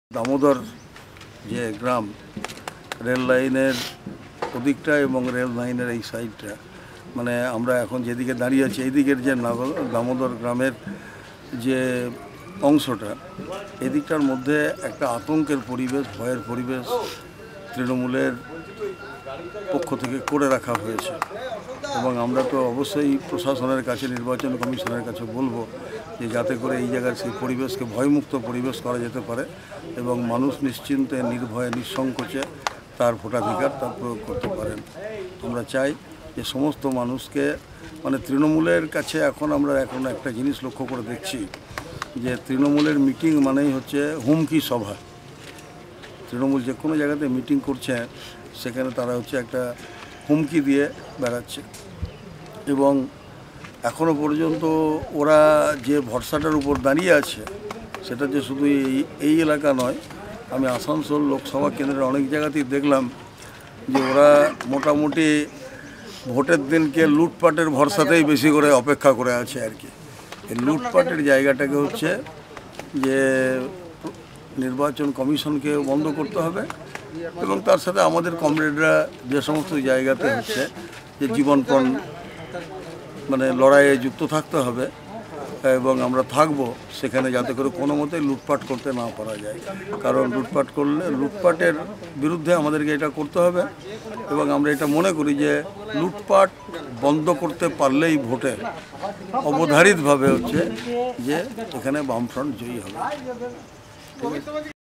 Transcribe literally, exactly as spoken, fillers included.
দামোদর যে গ্রাম রেল লাইনের ওদিকটা এবং রেল লাইনের এই সাইডটা মানে আমরা এখন যেদিকে দাঁড়িয়ে আছি এই দিকের যে দামোদর গ্রামের যে অংশটা এদিকটার মধ্যে একটা আতঙ্কের পরিবেশ, ভয়ের পরিবেশ তৃণমূলের পক্ষ থেকে করে রাখা হয়েছে এবং আমরা তো অবশ্যই প্রশাসনের কাছে, নির্বাচন কমিশনের কাছে বলবো যে যাতে করে এই জায়গার সেই পরিবেশকে ভয়মুক্ত পরিবেশ করা যেতে পারে এবং মানুষ নিশ্চিন্তে, নির্ভয়ে, নিঃসংকোচে তার ভোটাধিকার তার প্রয়োগ করতে পারেন। আমরা চাই যে সমস্ত মানুষকে মানে তৃণমূলের কাছে এখন আমরা এখন একটা জিনিস লক্ষ্য করে দেখছি যে তৃণমূলের মিটিং মানেই হচ্ছে হুমকি সভা। তৃণমূল যে কোনো জায়গাতে মিটিং করছে সেখানে তারা হচ্ছে একটা হুমকি দিয়ে বেড়াচ্ছে এবং এখনও পর্যন্ত ওরা যে ভরসাটার উপর দাঁড়িয়ে আছে সেটা যে শুধু এই এই এলাকা নয়, আমি আসানসোল লোকসভা কেন্দ্রের অনেক জায়গাতেই দেখলাম যে ওরা মোটামুটি ভোটের দিনকে লুটপাটের ভরসাতেই বেশি করে অপেক্ষা করে আছে আর কি। এই লুটপাটের জায়গাটাকে হচ্ছে যে নির্বাচন কমিশনকে বন্ধ করতে হবে এবং তার সাথে আমাদের কমরেডরা যে সমস্ত জায়গাতে হচ্ছে যে জীবনপণ মানে লড়াইয়ে যুক্ত থাকতে হবে এবং আমরা থাকবো সেখানে যাতে করে কোনো মতেই লুটপাট করতে না পারা যায়, কারণ লুটপাট করলে লুটপাটের বিরুদ্ধে আমাদেরকে এটা করতে হবে এবং আমরা এটা মনে করি যে লুটপাট বন্ধ করতে পারলেই ভোটে অবধারিতভাবে হচ্ছে যে এখানে বামফ্রন্ট জয়ী হবে। ঠিক আছে।